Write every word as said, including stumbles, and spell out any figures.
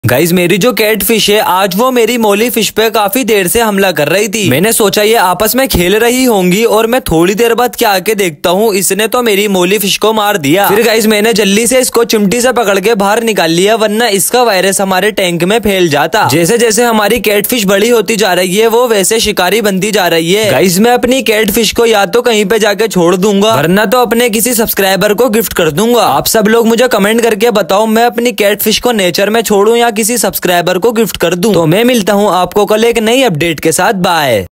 Guys मेरी जो cat fish है आज वो मेरी मोली फिश पे काफी देर से हमला कर रही थी। मैंने सोचा ये आपस में खेल रही होंगी और मैं थोड़ी देर बाद क्या आके देखता हूँ इसने तो मेरी मोली फिश को मार दिया। फिर गाइज मैंने जल्दी से इसको चिमटी से पकड़ के बाहर निकाल लिया वरना इसका वायरस हमारे टैंक में फैल जाता। जैसे जैसे हमारी कैट फिश बड़ी होती जा रही है वो वैसे शिकारी बनती जा रही है। गाइज मैं अपनी कैट फिश को या तो कहीं पे जाके छोड़ दूंगा वरना तो अपने किसी सब्सक्राइबर को गिफ्ट कर दूंगा। आप सब लोग मुझे कमेंट करके बताओ मैं अपनी कैट फिश को नेचर में छोड़ूं या किसी सब्सक्राइबर को गिफ्ट कर दूं। तो मैं मिलता हूं आपको कल एक नई अपडेट के साथ। बाय।